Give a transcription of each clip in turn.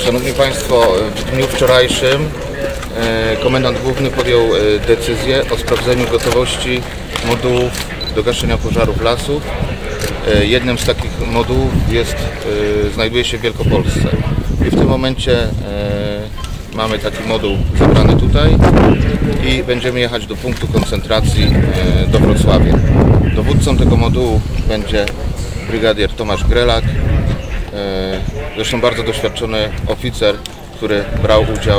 Szanowni Państwo, w dniu wczorajszym komendant główny podjął decyzję o sprawdzeniu gotowości modułów do gaszenia pożarów lasów. Jednym z takich modułów znajduje się w Wielkopolsce. I w tym momencie mamy taki moduł zebrany tutaj i będziemy jechać do punktu koncentracji do Wrocławia. Dowódcą tego modułu będzie brygadier Tomasz Grelak, zresztą bardzo doświadczony oficer, który brał udział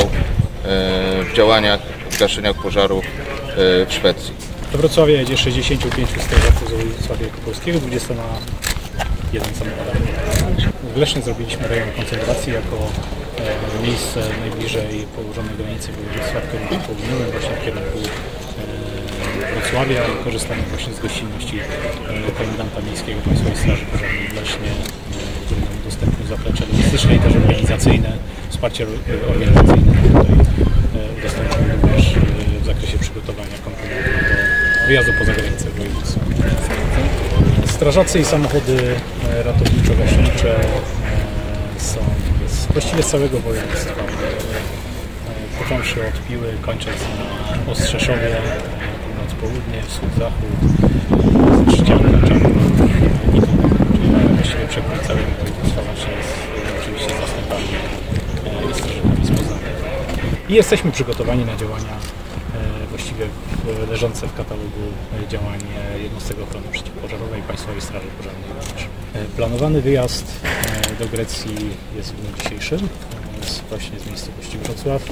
w działaniach, w gaszeniach pożarów w Szwecji. Do Wrocławia jedzie 65 strażaków z województwa wielkopolskiego, 20 na jeden samochód. W Lesznie zrobiliśmy rejon koncentracji jako miejsce najbliżej położonej granicy województwa w kierunku południowym, właśnie w kierunku Wrocławia, i korzystamy właśnie z gościnności komendanta miejskiego Państwowej Straży Pożarnej w Lesznie, który nam udostępnił zaplecze logistyczne i też organizacyjne, wsparcie organizacyjne tutaj udostępnił również w zakresie przygotowania komponentów do wyjazdu poza granicę województwa. Strażacy i samochody ratowniczo-gaśnicze są właściwie z całego województwa, począwszy od Piły, kończąc na Ostrzeszowie, północ-południe, wschód-zachód, Trzcianka, Czarna i tu, czyli właściwie przekrój całego województwa, łącznie oczywiście z zastępami i strażakami spoza. I jesteśmy przygotowani na działania właściwie leżące w katalogu działań Jednostek Ochrony Przeciwpożarowej Państwowej Straży Pożarnej również. Planowany wyjazd do Grecji jest w dniu dzisiejszym, właśnie z miejscowości Wrocław.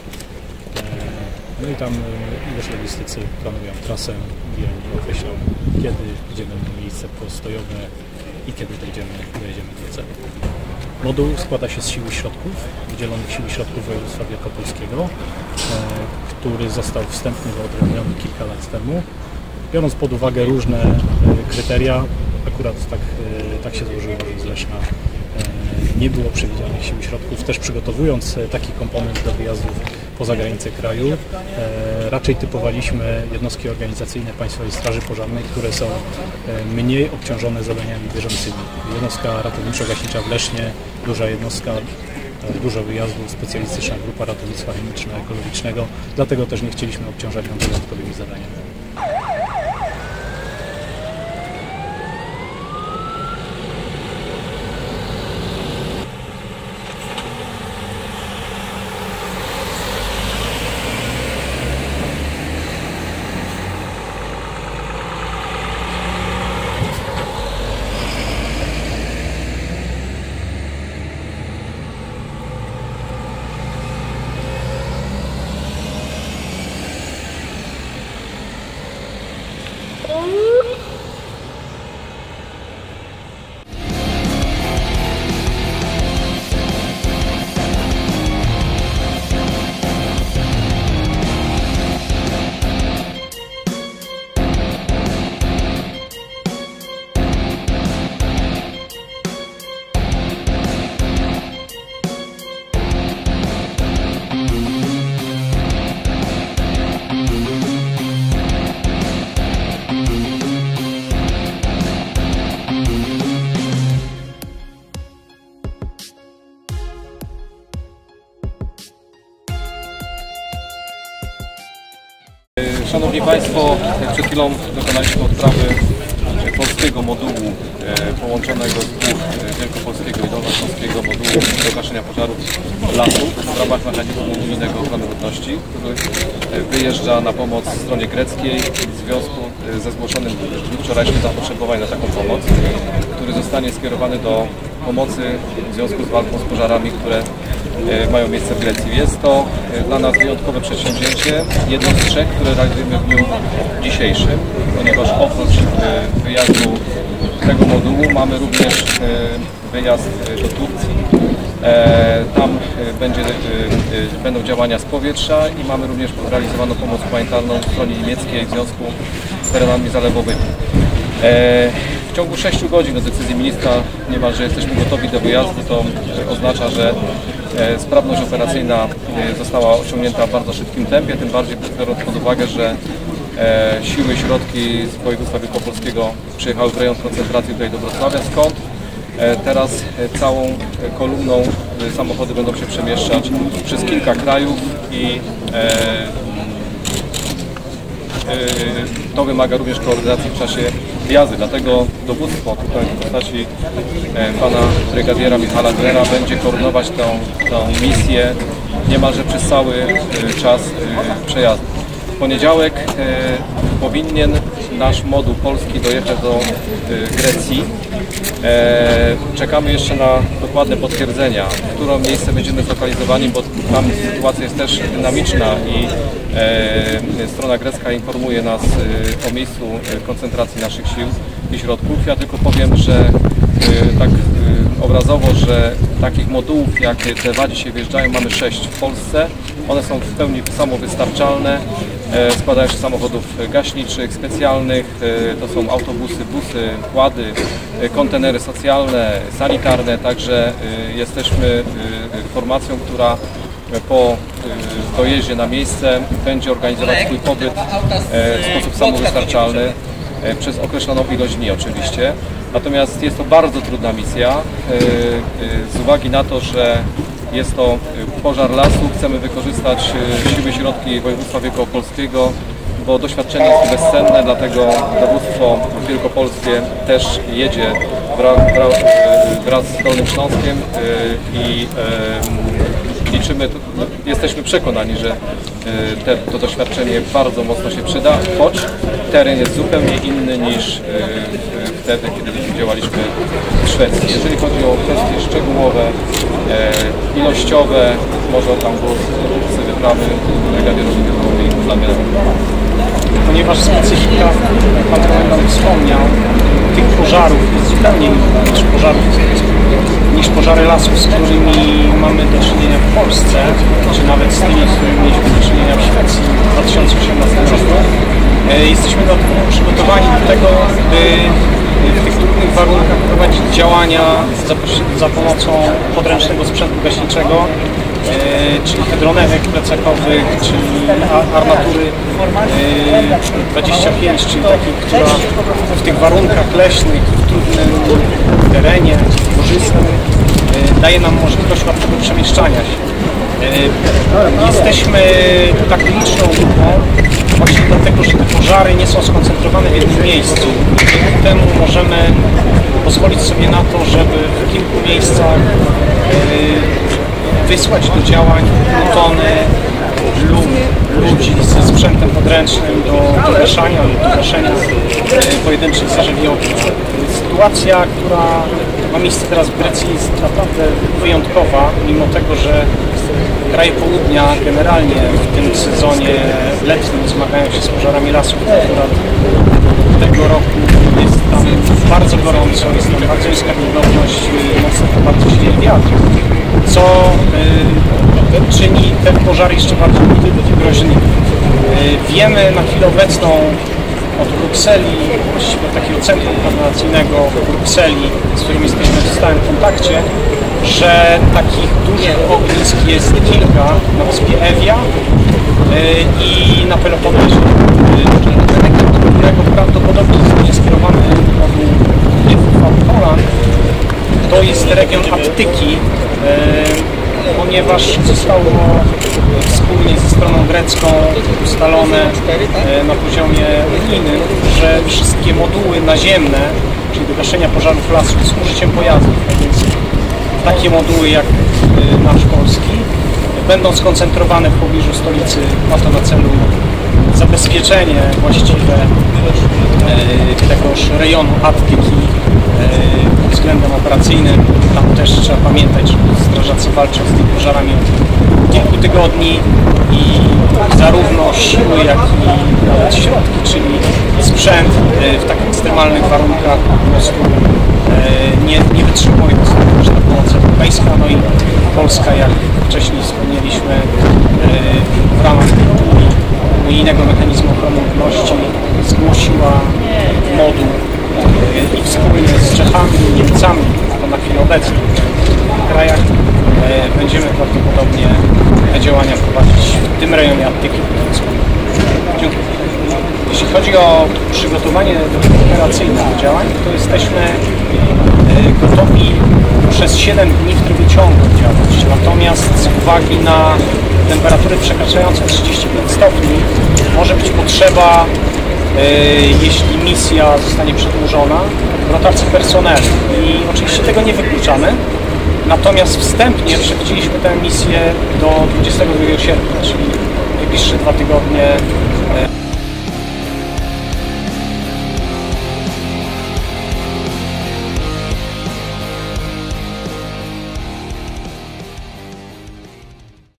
No i tam już logistycy planują trasę i określą, kiedy, gdzie będą miejsca postojowe i kiedy dojdziemy do celu. Moduł składa się z sił i środków, wydzielonych sił i środków województwa wielkopolskiego, który został wstępnie wyodrębniony kilka lat temu. Biorąc pod uwagę różne kryteria, akurat tak się złożyło, że z Leszna nie było przewidzianych sił i środków. Też przygotowując taki komponent do wyjazdów poza granice kraju, raczej typowaliśmy jednostki organizacyjne Państwowej Straży Pożarnej, które są mniej obciążone zadaniami bieżącymi. Jednostka ratowniczo-gaśnicza w Lesznie, duża jednostka, dużo wyjazdów, specjalistyczna grupa ratownictwa chemiczno-ekologicznego, dlatego też nie chcieliśmy obciążać ją dodatkowymi zadaniami. Szanowni Państwo, przed chwilą dokonaliśmy odprawy polskiego modułu połączonego z dwóch wielkopolskiego i dolnośląskiego modułu do gaszenia pożarów lasów w ramach mechanizmu unijnego ochrony ludności, który wyjeżdża na pomoc stronie greckiej w związku ze zgłoszonym w dniu wczorajszym zapotrzebowaniem na taką pomoc, który zostanie skierowany do pomocy w związku z walką z pożarami, które mają miejsce w Grecji. Jest to dla nas wyjątkowe przedsięwzięcie, jedno z trzech, które realizujemy w dniu dzisiejszym, ponieważ oprócz wyjazdu tego modułu mamy również wyjazd do Turcji. Tam będą działania z powietrza i mamy również realizowaną pomoc humanitarną w stronie niemieckiej w związku z terenami zalewowymi. W ciągu 6 godzin od decyzji ministra niemalże jesteśmy gotowi do wyjazdu. To oznacza, że sprawność operacyjna została osiągnięta w bardzo szybkim tempie, tym bardziej biorąc pod uwagę, że siły i środki z województwa wielkopolskiego przyjechały w rejon koncentracji tutaj do Wrocławia, skąd Teraz całą kolumną samochody będą się przemieszczać przez kilka krajów i to wymaga również koordynacji w czasie jazdy, dlatego dowództwo tutaj w postaci pana brygadiera Michała Glera będzie koordynować tę misję niemalże przez cały czas przejazdu. W poniedziałek powinien nasz moduł polski dojechać do Grecji. Czekamy jeszcze na dokładne potwierdzenia, w które miejsce będziemy zlokalizowani, bo tam sytuacja jest też dynamiczna i strona grecka informuje nas o miejscu koncentracji naszych sił i środków. Ja tylko powiem, że tak obrazowo, że takich modułów jak te dwa dzisiaj wjeżdżają mamy 6 w Polsce. One są w pełni samowystarczalne. Składają się z samochodów gaśniczych, specjalnych, to są autobusy, busy, kłady, kontenery socjalne, sanitarne, także jesteśmy formacją, która po dojeździe na miejsce będzie organizować swój pobyt w sposób samowystarczalny przez określoną ilość dni oczywiście. Natomiast jest to bardzo trudna misja z uwagi na to, że jest to pożar lasu, chcemy wykorzystać siły, środki województwa wielkopolskiego, bo doświadczenie jest bezcenne, dlatego dowództwo wielkopolskie też jedzie wraz z Dolnym Śląskiem i liczymy, jesteśmy przekonani, że to doświadczenie bardzo mocno się przyda, choć teren jest zupełnie inny niż wtedy, kiedy działaliśmy w Szwecji. Jeżeli chodzi o kwestie szczegółowe, ilościowe, może tam głos wyprawy brygadiera Damiana. Ponieważ specyfika, jak Pan komendant wspomniał, tych pożarów jest zupełnie inna niż pożary lasów, z którymi mamy do czynienia w Polsce, czy nawet z tymi, z którymi mieliśmy do czynienia w Szwecji w 2018 roku. Jesteśmy przygotowani do tego, by w tych trudnych warunkach prowadzić działania za pomocą podręcznego sprzętu gaśniczego, czyli hydronerek plecakowych, czyli armatury 25, czyli takiej, która w tych warunkach leśnych, w trudnym terenie, korzystnym, daje nam możliwość łatwego przemieszczania się. Jesteśmy tak liczną grupą właśnie dlatego, że te pożary nie są skoncentrowane w jednym miejscu. Dzięki temu możemy pozwolić sobie na to, żeby w kilku miejscach wysłać do działań plutony lub ludzi ze sprzętem podręcznym do gaszenia lub do gaszenia pojedynczych zarzewni ognia. Sytuacja, która ma miejsce teraz w Grecji, jest naprawdę wyjątkowa, mimo tego, że kraje południa generalnie w tym sezonie letnim zmagają się z pożarami lasów. Akurat tego roku jest tam bardzo gorąco, jest tam bardzo niska wilgotność i mocno bardzo silny wiatr, co czyni ten pożar jeszcze bardziej groźny. Wiemy na chwilę obecną od Brukseli, właściwie od takiego centrum koordynacyjnego w Brukseli, z którym jesteśmy w stałym kontakcie, że takich dużych ognisk jest kilka na wyspie Evia i na Peloponezie, do którego prawdopodobnie będzie skierowany moduł Poland. To jest region Attyki, ponieważ zostało wspólnie ze stroną grecką ustalone na poziomie unijnym, że wszystkie moduły naziemne, czyli do gaszenia pożarów lasów z użyciem pojazdów, a więc takie moduły jak nasz polski, będą skoncentrowane w pobliżu stolicy. Ma to na celu zabezpieczenie właściwe tegoż rejonu Attyki pod względem operacyjnym. Tam też trzeba pamiętać, że strażacy walczą z tymi pożarami od kilku tygodni i zarówno siły, jak i nawet środki, czyli sprzęt w tak ekstremalnych warunkach po prostu nie wytrzymuje. To jest pomoc europejska, no i Polska, jak wcześniej wspomnieliśmy, w ramach unijnego mechanizmu ochrony ludności zgłosiła moduł i wspólnie z Czechami i Niemcami, to na chwilę obecną w tych krajach będziemy prawdopodobnie te działania prowadzić w tym rejonie Attyki. Dziękuję. Jeśli chodzi o przygotowanie operacyjne do działań, to jesteśmy gotowi przez 7 dni w trybie ciągłym działać. Natomiast z uwagi na temperatury przekraczające 35 stopni może być potrzeba, jeśli misja zostanie przedłużona, rotacji personelu. I oczywiście tego nie wykluczamy. Natomiast wstępnie przewidzieliśmy tę misję do 22 sierpnia, czyli najbliższe 2 tygodnie